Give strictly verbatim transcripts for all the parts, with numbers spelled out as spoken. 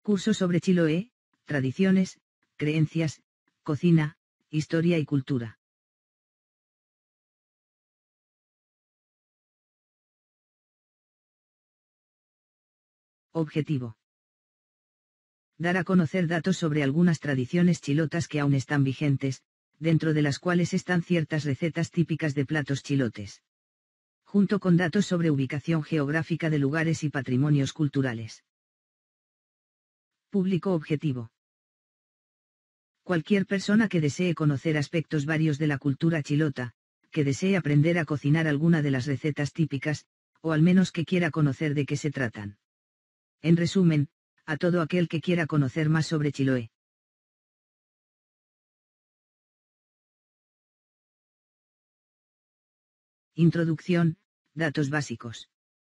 Curso sobre Chiloé, tradiciones, creencias, cocina, historia y cultura. Objetivo: dar a conocer datos sobre algunas tradiciones chilotas que aún están vigentes, dentro de las cuales están ciertas recetas típicas de platos chilotes, junto con datos sobre ubicación geográfica de lugares y patrimonios culturales. Público objetivo: cualquier persona que desee conocer aspectos varios de la cultura chilota, que desee aprender a cocinar alguna de las recetas típicas, o al menos que quiera conocer de qué se tratan. En resumen, a todo aquel que quiera conocer más sobre Chiloé. Introducción, datos básicos.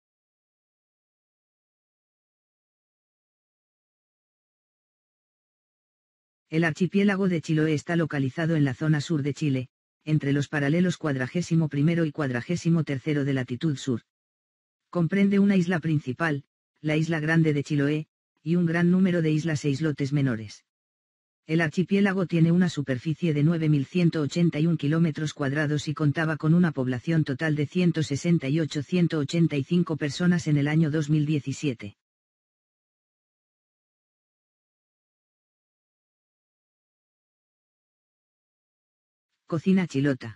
El archipiélago de Chiloé está localizado en la zona sur de Chile, entre los paralelos cuadragésimo primero y cuadragésimo tercero de latitud sur. Comprende una isla principal, la isla Grande de Chiloé, y un gran número de islas e islotes menores. El archipiélago tiene una superficie de nueve mil ciento ochenta y uno kilómetros cuadrados y contaba con una población total de ciento sesenta y ocho mil ciento ochenta y cinco personas en el año dos mil diecisiete. Cocina chilota.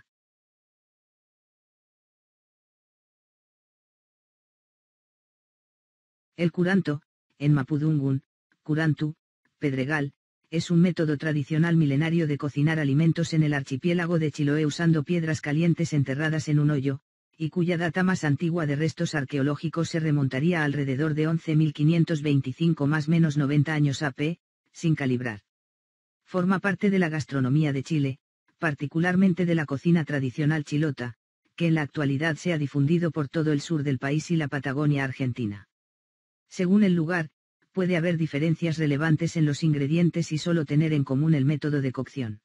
El curanto, en mapudungún, curantu, pedregal, es un método tradicional milenario de cocinar alimentos en el archipiélago de Chiloé usando piedras calientes enterradas en un hoyo, y cuya data más antigua de restos arqueológicos se remontaría a alrededor de once mil quinientos veinticinco más menos noventa años A P, sin calibrar. Forma parte de la gastronomía de Chile, particularmente de la cocina tradicional chilota, que en la actualidad se ha difundido por todo el sur del país y la Patagonia argentina. Según el lugar, puede haber diferencias relevantes en los ingredientes y solo tener en común el método de cocción.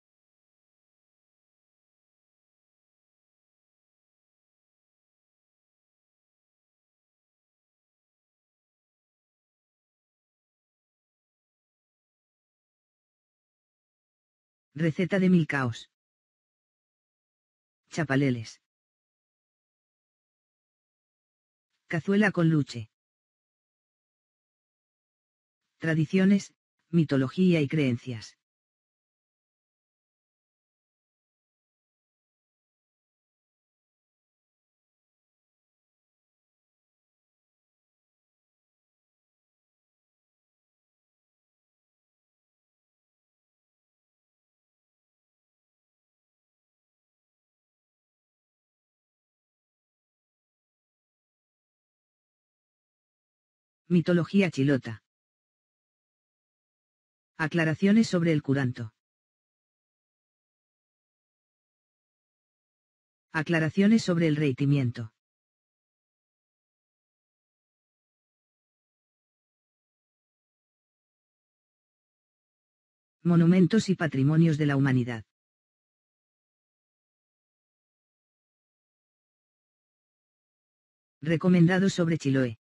Receta de milcaos. Chapaleles. Cazuela con luche. Tradiciones, mitología y creencias. Mitología chilota. Aclaraciones sobre el curanto. Aclaraciones sobre el reitimiento. Monumentos y patrimonios de la humanidad. Recomendados sobre Chiloé.